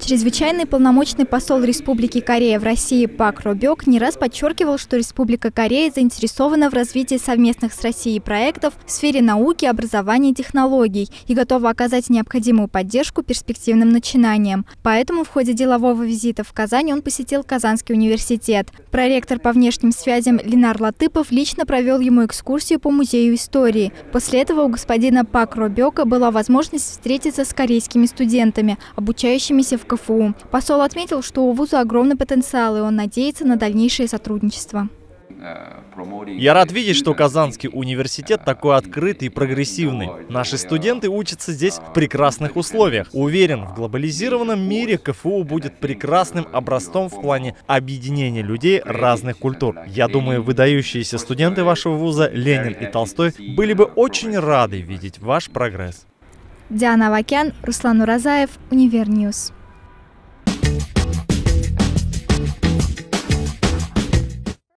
Чрезвычайный полномочный посол Республики Корея в России Пак Ро Бёк не раз подчеркивал, что Республика Корея заинтересована в развитии совместных с Россией проектов в сфере науки, образования и технологий и готова оказать необходимую поддержку перспективным начинаниям. Поэтому в ходе делового визита в Казань он посетил Казанский университет. Проректор по внешним связям Ленар Латыпов лично провел ему экскурсию по музею истории. После этого у господина Пак Ро Бёка была возможность встретиться с корейскими студентами, обучающимися в КФУ. Посол отметил, что у вуза огромный потенциал, и он надеется на дальнейшее сотрудничество. Я рад видеть, что Казанский университет такой открытый и прогрессивный. Наши студенты учатся здесь в прекрасных условиях. Уверен, в глобализированном мире КФУ будет прекрасным образцом в плане объединения людей разных культур. Я думаю, выдающиеся студенты вашего вуза Ленин и Толстой были бы очень рады видеть ваш прогресс. Диана Авакян, Руслан Уразаев, Универньюз.